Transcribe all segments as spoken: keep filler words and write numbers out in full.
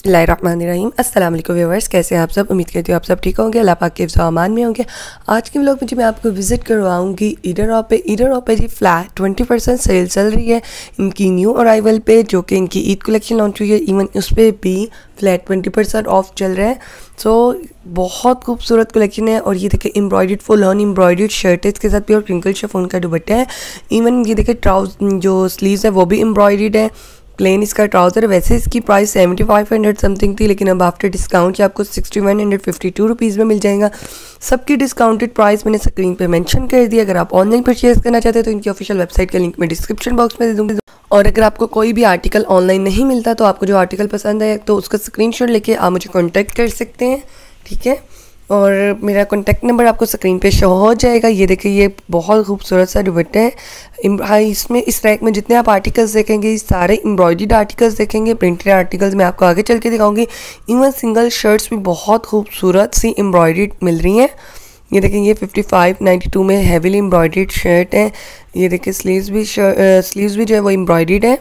बिस्मिल्लाहिर्रहमानिर्रहीम। अस्सलाम वालेकुम व्यूअर्स, कैसे हैं आप सब। उम्मीद करती हूँ आप सब ठीक होंगे, अल्लाह पाक के सामान में होंगे। आज के व्लॉग में जी मैं आपको विजिट करवाऊंगी ईडन ऑफ पे। ईडन ऑफ पे जी फ्लैट ट्वेंटी परसेंट सेल चल रही है इनकी न्यू अराइवल पे, जो कि इनकी ईद कलेक्शन लॉन्च हुई है। इवन उस पर भी फ्लैट ट्वेंटी परसेंट ऑफ चल रहा है। सो so, बहुत खूबसूरत कलेक्शन है। और ये देखिए embroidered full on embroidered shirt है, इसके साथ प्योर क्रिंकल शिफॉन का दुपट्टा है। इवन ये देखिए ट्राउज जो स्लीव्स है वो भी एम्ब्रॉयडर्ड है। प्लेन इसका ट्राउज़र है। वैसे इसकी price seventy five hundred something थी, लेकिन अब आफ्टर डिस्काउंट आपको sixty one hundred fifty two rupees में मिल जाएगा। सबकी डिस्काउंटेड प्राइस मैंने स्क्रीन पे मेंशन कर दिया। अगर आप ऑनलाइन परचेज करना चाहते हैं तो इनकी ऑफिशियल वेबसाइट का लिंक मैं डिस्क्रिप्शन बॉक्स में दे दूँगी। और अगर आपको कोई भी आर्टिकल ऑनलाइन नहीं मिलता तो आपको जो आर्टिकल पसंद है तो उसका स्क्रीनशॉट लेके आप मुझे कॉन्टैक्ट कर सकते हैं, ठीक है। और मेरा कॉन्टैक्ट नंबर आपको स्क्रीन पे शो हो जाएगा। ये देखिए ये बहुत खूबसूरत सा दुपट्टा है। इसमें इस रैक में जितने आप आर्टिकल्स देखेंगे ये सारे एम्ब्रॉयडर्ड आर्टिकल्स देखेंगे, प्रिंटेड आर्टिकल्स मैं आपको आगे चल के दिखाऊंगी। इवन सिंगल शर्ट्स भी बहुत खूबसूरत सी एम्ब्रॉयडर्ड मिल रही हैं। ये देखिए ये फिफ्टी फाइव नाइन्टी टू में हैवीली एम्ब्रॉयडर्ड शर्ट है। ये देखिए स्लीव्स भी स्लीव्स भी जो है वो एम्ब्रॉयडर्ड है।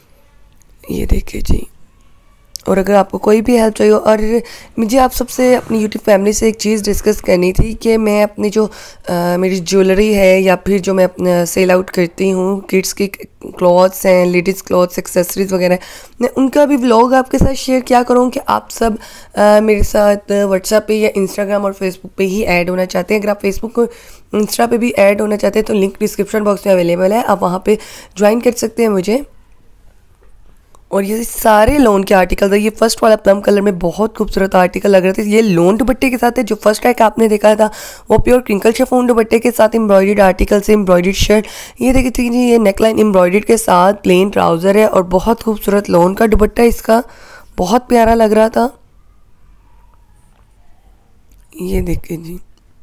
ये देखिए जी। और अगर आपको कोई भी हेल्प चाहिए, और मुझे आप सबसे अपनी यूट्यूब फैमिली से एक चीज़ डिस्कस करनी थी कि मैं अपनी जो आ, मेरी ज्वेलरी है या फिर जो मैं अपना सेल आउट करती हूँ, किड्स की क्लॉथ्स हैं, लेडीज़ क्लॉथ्स, एक्सेसरीज वगैरह, मैं उनका भी व्लॉग आपके साथ शेयर क्या करूँ कि आप सब आ, मेरे साथ व्हाट्सएप पे या इंस्टाग्राम और फेसबुक पे ही ऐड होना चाहते हैं। अगर आप फेसबुक और इंस्टा पे भी ऐड होना चाहते हैं तो लिंक डिस्क्रिप्शन बॉक्स में अवेलेबल है, आप वहाँ पर ज्वाइन कर सकते हैं मुझे। और ये सारे लोन के आर्टिकल है। ये फर्स्ट वाला प्लम कलर में बहुत खूबसूरत आर्टिकल लग रहा था। ये लोन दुपट्टे के साथ है। जो फर्स्ट ट्रैक आपने देखा था वो प्योर क्रिंकल शिफॉन दुपट्टे के साथ एम्ब्रॉयडर्ड आर्टिकल से एम्ब्रॉयडर्ड शर्ट। ये देखिए जी ये नेकलाइन एम्ब्रॉयडर्ड के साथ प्लेन ट्राउज़र है और बहुत खूबसूरत लोन का दुपट्टा इसका बहुत प्यारा लग रहा था। ये देखिए जी।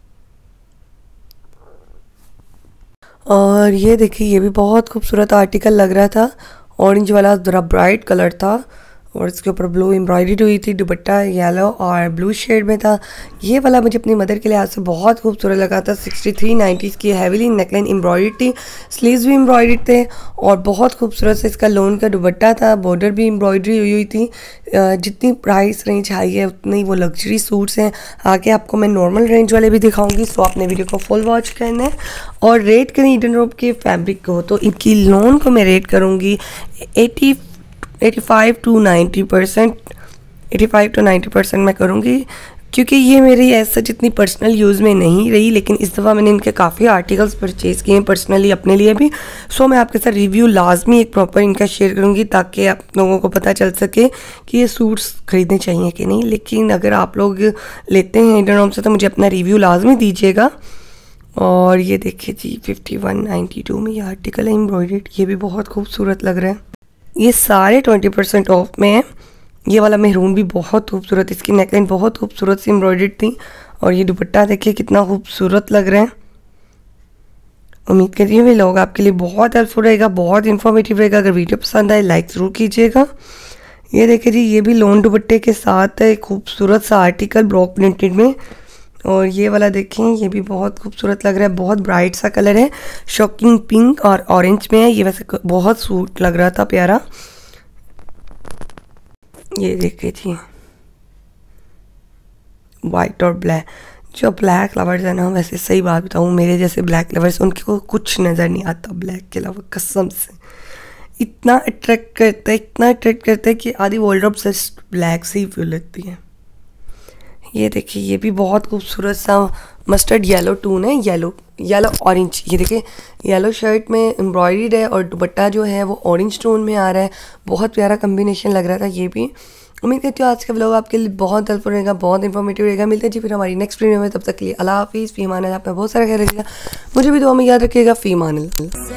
और ये देखिए ये भी बहुत खूबसूरत आर्टिकल लग रहा था। ऑरेंज वाला ज़रा ब्राइट कलर था और इसके ऊपर ब्लू एम्ब्रॉयडरी हुई थी। दुपट्टा येलो और ब्लू शेड में था। ये वाला मुझे अपनी मदर के लिहाज से बहुत खूबसूरत लगा था। सिक्सटी थ्री नाइन्टीज़ की हैवीली नेकलाइन एम्ब्रॉयडरी थी, स्लीव्स भी एम्ब्रॉयडर्ड थे और बहुत खूबसूरत से इसका लोन का दुपट्टा था। बॉर्डर भी एम्ब्रॉयडरी हुई हुई थी। जितनी प्राइस रेंज हाई है उतनी वो लग्जरी सूट्स हैं। आगे आपको मैं नॉर्मल रेंज वाले भी दिखाऊंगी, सो आपने वीडियो को फुल वॉच करना है। और रेट करें ईडन रोब के फैब्रिक को तो इनकी लोन को मैं रेट करूँगी eighty eighty five to ninety percent eighty five to ninety percent मैं करूँगी, क्योंकि ये मेरी ऐसा जितनी पर्सनल यूज़ में नहीं रही, लेकिन इस दफ़ा मैंने इनके काफ़ी आर्टिकल्स परचेज़ किए हैं पर्सनली अपने लिए भी। सो मैं आपके साथ रिव्यू लाजमी एक प्रॉपर इनका शेयर करूँगी ताकि आप लोगों को पता चल सके कि ये सूट्स ख़रीदने चाहिए कि नहीं। लेकिन अगर आप लोग लेते हैं ईडन होम से तो मुझे अपना रिव्यू लाजमी दीजिएगा। और ये देखिए जी फिफ्टी वन नाइन्टी टू में ये आर्टिकल है एम्ब्रॉयडर्ड, ये भी बहुत खूबसूरत लग रहा है। ये सारे ट्वेंटी परसेंट ऑफ में है। ये वाला मेहरून भी बहुत खूबसूरत, इसकी नेकलाइन बहुत खूबसूरत सी एम्ब्रॉयडर्ड थी। और ये दुपट्टा देखिए कितना खूबसूरत लग रहा है। उम्मीद करती हूँ ये लोग आपके लिए बहुत हेल्पफुल रहेगा, बहुत इन्फॉर्मेटिव रहेगा। अगर वीडियो पसंद आए लाइक ज़रूर कीजिएगा। ये देखिए जी ये भी लोन दुपट्टे के साथ है, खूबसूरत सा आर्टिकल ब्लॉक प्रिंटेड में। और ये वाला देखें ये भी बहुत खूबसूरत लग रहा है, बहुत ब्राइट सा कलर है, शॉकिंग पिंक और ऑरेंज में है। ये वैसे बहुत सूट लग रहा था प्यारा। ये देखिए जी वाइट और ब्लैक। जो ब्लैक लवर्स है ना, वैसे सही बात बताऊँ मेरे जैसे ब्लैक लवर्स उनके को कुछ नज़र नहीं आता ब्लैक के अलावा, कसम से इतना अट्रैक्ट करता है, इतना अट्रैक्ट करता है कि आधी वॉलड्रॉप जस्ट ब्लैक से ही फील लगती है। ये देखिए ये भी बहुत खूबसूरत सा मस्टर्ड येलो टून है, येलो येलो ऑरेंज। ये देखिए येलो शर्ट में एम्ब्रॉयडर्ड है और दुपट्टा जो है वो ऑरेंज टोन में आ रहा है। बहुत प्यारा कम्बिनेशन लग रहा था ये भी। उम्मीद करती हूँ आज का व्लॉग आपके लिए बहुत हेल्पफुल रहेगा, बहुत इन्फॉर्मेटिव रहेगा। मिलते हैं जी फिर हमारी नेक्स्ट वीडियो में, तब तक के लिए अल्लाह हाफिज़। फी अमान अल्लाह, आपका बहुत सारा ख्याल रखिएगा, मुझे भी दुआ में याद रखिएगा। फी अमान अल्लाह।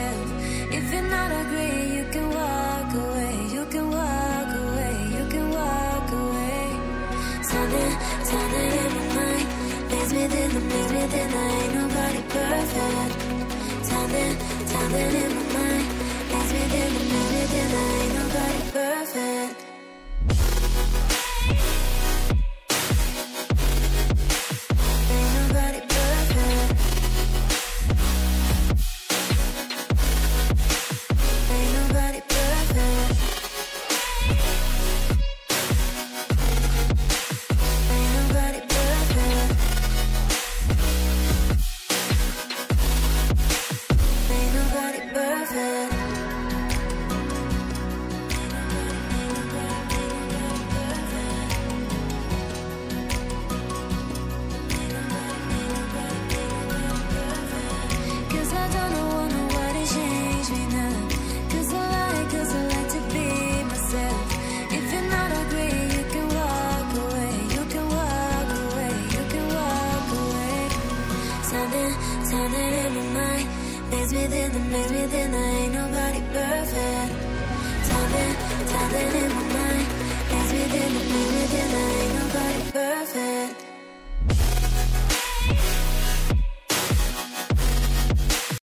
मेरे दिन